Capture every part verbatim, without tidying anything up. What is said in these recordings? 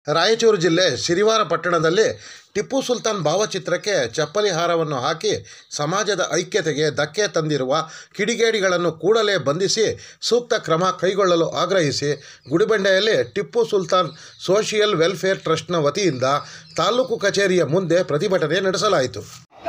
ರಾಯಚೂರು ಜಿಲ್ಲೆ ಸಿರಿವಾರ ಪಟ್ಟಣದಲ್ಲಿ ಟಿಪ್ಪು ಸುಲ್ತಾನ್ ಭಾವಚಿತ್ರಕ್ಕೆ ಚಪ್ಪಲಿ ಹಾರವನ್ನು ಹಾಕಿ ಸಮಾಜದ ಐಕ್ಯತೆಗೆ ಧಕ್ಕೆ ತಂದಿರುವ ಕಿಡಿಗೇಡಿಗಳನ್ನು ಕೂಡಲೇ ಬಂಧಿಸಿ ಸೂಕ್ತ ಕ್ರಮ ಕೈಗೊಳ್ಳಲು ಆಗ್ರಹಿಸಿ ಗುಡಿಬಂಡೆಯಲ್ಲಿ ಟಿಪ್ಪು ಸುಲ್ತಾನ್ ಸೋಷಿಯಲ್ ವೆಲ್ಫೇರ್ ಟ್ರಸ್ಟ್ನ ವತಿಯಿಂದ ತಾಲೂಕು ಕಚೇರಿಯ ಮುಂದೆ ಪ್ರತಿಭಟನೆ ನಡೆಸಲಾಯಿತು.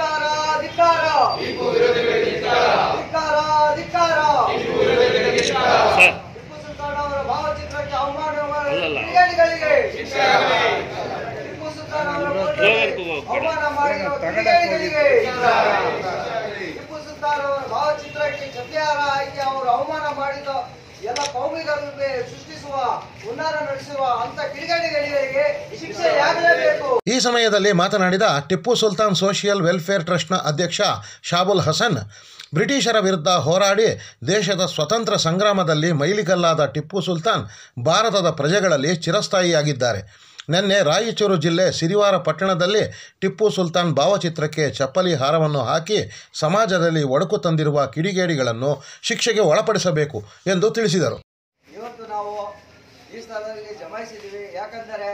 ಭಾವಚಿತ್ರಕ್ಕೆ ಚಪ್ಲಿಹಾರ ಹಾಕಿ ಅವರು ಅವಮಾನ ಮಾಡಿದ ಎಲ್ಲ ಕೌಮಿಗಳಿಗೆ ಸೃಷ್ಟಿಸುವ ಹುನ್ನಾರ ನಡೆಸುವ ಅಂತ ಕಿಡಿಗೇಡಿಗಳಿಗೆ ಶಿಕ್ಷೆಯಾಗಲೇಬೇಕು. ಈ ಸಮಯದಲ್ಲಿ ಮಾತನಾಡಿದ ಟಿಪ್ಪು ಸುಲ್ತಾನ್ ಸೋಷಿಯಲ್ ವೆಲ್ಫೇರ್ ಟ್ರಸ್ಟ್ನ ಅಧ್ಯಕ್ಷ ಶಾಬುಲ್ ಹಸನ್, ಬ್ರಿಟಿಷರ ವಿರುದ್ಧ ಹೋರಾಡಿ ದೇಶದ ಸ್ವತಂತ್ರ ಸಂಗ್ರಾಮದಲ್ಲಿ ಮೈಲಿಗಲ್ಲಾದ ಟಿಪ್ಪು ಸುಲ್ತಾನ್ ಭಾರತದ ಪ್ರಜೆಗಳಲ್ಲಿ ಚಿರಸ್ಥಾಯಿಯಾಗಿದ್ದಾರೆ. ನಿನ್ನೆ ರಾಯಚೂರು ಜಿಲ್ಲೆ ಸಿರಿವಾರ ಪಟ್ಟಣದಲ್ಲಿ ಟಿಪ್ಪು ಸುಲ್ತಾನ್ ಭಾವಚಿತ್ರಕ್ಕೆ ಚಪ್ಪಲಿ ಹಾರವನ್ನು ಹಾಕಿ ಸಮಾಜದಲ್ಲಿ ಒಡಕು ತಂದಿರುವ ಕಿಡಿಗೇಡಿಗಳನ್ನು ಶಿಕ್ಷೆಗೆ ಒಳಪಡಿಸಬೇಕು ಎಂದು ತಿಳಿಸಿದರು. ಇವತ್ತು ನಾವು ಈ ಸ್ಥಳದಲ್ಲಿ ಜಮಾಯಿಸಿದ್ದೀವಿ. ಯಾಕಂದರೆ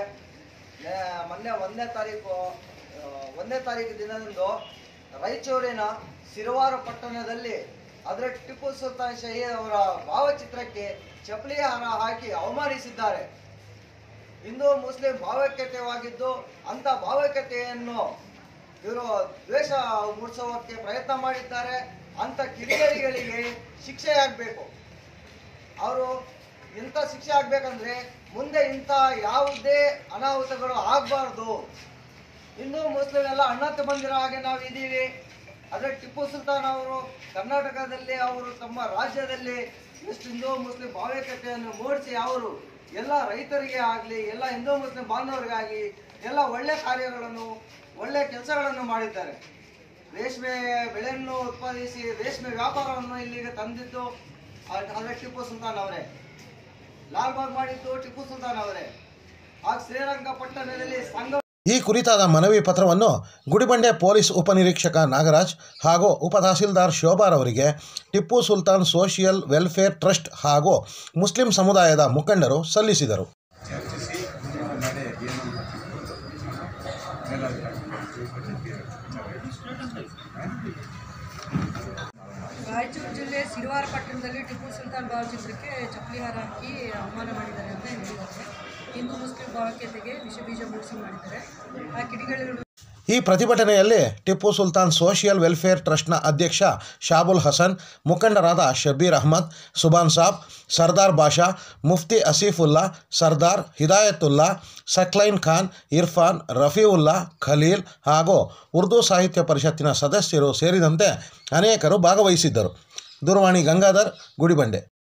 ಮೊನ್ನೆ ಒಂದನೇ ತಾರೀಕು ಒಂದನೇ ತಾರೀಕು ದಿನದಂದು ರಾಯಚೂರಿನ ಸಿರಿವಾರ ಪಟ್ಟಣದಲ್ಲಿ ಅದರ ಟಿಪ್ಪು ಸುಲ್ತಾನ್ ಶಹೀದ್ ಅವರ ಭಾವಚಿತ್ರಕ್ಕೆ ಚಪ್ಪಲಿ ಹಾರ ಹಾಕಿ ಅವಮಾನಿಸಿದ್ದಾರೆ. ಹಿಂದೂ ಮುಸ್ಲಿಂ ಭಾವೈಕ್ಯತೆವಾಗಿದ್ದು ಅಂಥ ಭಾವೈಕ್ಯತೆಯನ್ನು ಇವರು ದ್ವೇಷ ಮೂಡಿಸೋಕ್ಕೆ ಪ್ರಯತ್ನ ಮಾಡಿದ್ದಾರೆ. ಅಂಥ ಕಿಡಿಗೇಡಿಗಳಿಗೆ ಶಿಕ್ಷೆ ಆಗಬೇಕು. ಅವರು ಇಂಥ ಶಿಕ್ಷೆ ಆಗಬೇಕಂದ್ರೆ ಮುಂದೆ ಇಂಥ ಯಾವುದೇ ಅನಾಹುತಗಳು ಆಗಬಾರ್ದು. ಹಿಂದೂ ಮುಸ್ಲಿಂ ಎಲ್ಲ ಅಣ್ಣ ತಮ್ಮಂದಿರ ಹಾಗೆ ನಾವು ಇದ್ದೀವಿ. ಆದರೆ ಟಿಪ್ಪು ಸುಲ್ತಾನ್ ಅವರು ಕರ್ನಾಟಕದಲ್ಲಿ ಅವರು ತಮ್ಮ ರಾಜ್ಯದಲ್ಲಿ ಎಷ್ಟು ಹಿಂದೂ ಮುಸ್ಲಿಂ ಭಾವೈಕ್ಯತೆಯನ್ನು ಮೂಡಿಸಿ ಅವರು ಎಲ್ಲ ರೈತರಿಗೆ ಆಗಲಿ ಎಲ್ಲ ಹಿಂದೂ ಮುಸ್ಲಿಂ ಬಾಂಧವರಿಗಾಗಿ ಎಲ್ಲ ಒಳ್ಳೆ ಕಾರ್ಯಗಳನ್ನು ಒಳ್ಳೆ ಕೆಲಸಗಳನ್ನು ಮಾಡಿದ್ದಾರೆ. ರೇಷ್ಮೆ ಬೆಳೆಯನ್ನು ಉತ್ಪಾದಿಸಿ ರೇಷ್ಮೆ ವ್ಯಾಪಾರವನ್ನು ಇಲ್ಲಿಗೆ ತಂದಿದ್ದು ಆದರೆ ಟಿಪ್ಪು ಸುಲ್ತಾನ್ ಅವರೇ. ಲಾಲ್ಬಾಗ್ ಮಾಡಿದ್ದು ಟಿಪ್ಪು ಸುಲ್ತಾನ್ ಅವರೇ. ಆ ಶ್ರೀರಂಗಪಟ್ಟಣದಲ್ಲಿ ಸಂಘ ಈ ಕುರಿತಾದ ಮನವಿ ಪತ್ರವನ್ನು ಗುಡಿಬಂಡೆ ಪೊಲೀಸ್ ಉಪನಿರೀಕ್ಷಕ ನಾಗರಾಜ್ ಹಾಗೂ ಉಪತಹಸೀಲ್ದಾರ್ ಶೋಭಾರ್ ಅವರಿಗೆ Tipu Sultan social welfare trust ಹಾಗೂ ಮುಸ್ಲಿಂ ಸಮುದಾಯದ ಮುಖಂಡರು ಸಲ್ಲಿಸಿದರು. ರಾಯಚೂರು ಜಿಲ್ಲೆ ಸಿರಿವಾರ ಪಟ್ಟಣದಲ್ಲಿ ಟಿಪ್ಪು ಸುಲ್ತಾನ್ ಭಾವಚಿತ್ರಕ್ಕೆ ಚಪ್ಪಲಿ ಹಾರ ಹಾಕಿ ಅವಮಾನ ಮಾಡಿದ್ದಾರೆ ಅಂತ ಹೇಳಿದ್ದಾರೆ. ಹಿಂದೂ ಮುಸ್ಲಿಂ ಭಾವೈಕ್ಯತೆಗೆ ವಿಷಬೀಜ ಮೂಡಿಸಿ ಮಾಡಿದ್ದಾರೆ. ಆ ಕಿಡಿಗೇಡಿಗಳು ಈ ಪ್ರತಿಭಟನೆಯಲ್ಲಿ ಟಿಪ್ಪು ಸುಲ್ತಾನ್ ಸೋಷಿಯಲ್ ವೆಲ್ಫೇರ್ ಟ್ರಸ್ಟ್ನ ಅಧ್ಯಕ್ಷ ಶಾಬುಲ್ ಹಸನ್, ಮುಖಂಡರಾದ ಶಬೀರ್ ಅಹ್ಮದ್, ಸುಬಾನ್ ಸಾಬ್, ಸರ್ದಾರ್ ಬಾಷಾ, ಮುಫ್ತಿ ಅಸೀಫುಲ್ಲಾ, ಸರ್ದಾರ್ ಹಿದಾಯತುಲ್ಲಾ, ಸಕ್ಲೈನ್ ಖಾನ್, ಇರ್ಫಾನ್, ರಫೀವುಲ್ಲಾ, ಖಲೀಲ್ ಹಾಗೂ ಉರ್ದು ಸಾಹಿತ್ಯ ಪರಿಷತ್ತಿನ ಸದಸ್ಯರು ಸೇರಿದಂತೆ ಅನೇಕರು ಭಾಗವಹಿಸಿದ್ದರು. ದೂರವಾಣಿ ಗಂಗಾಧರ್, ಗುಡಿಬಂಡೆ.